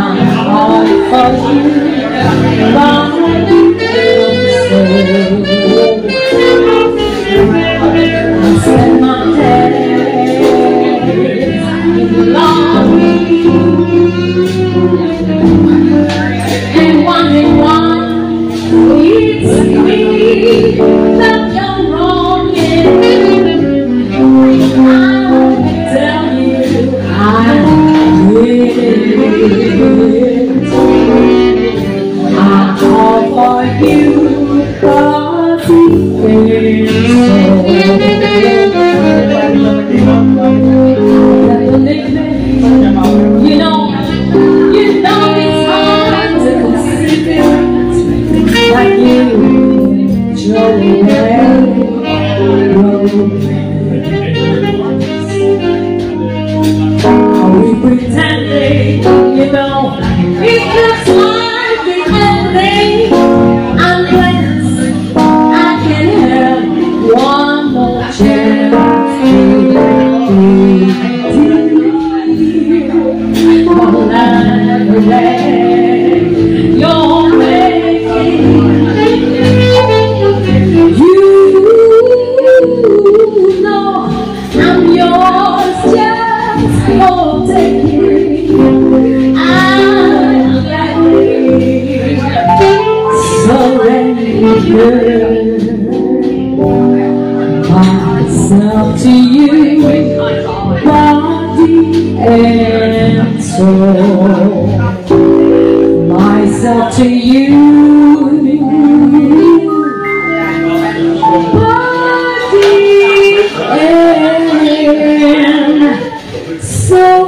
all for you, body and soul. I spend my days in longing and wondering why it's me that you're wronging. I'll tell you I did it. I call for you, body and soul. You know it's hard to conceive it like you, Are we pretending, you know, it looks like the ending, unless I can have one more chance to you're making. You know I'm yours just for taking. I'm gladly surrender myself to you, body and soul. Myself to you, body and soul.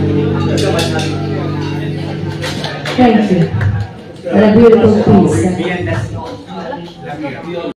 Thank you. What a beautiful piece.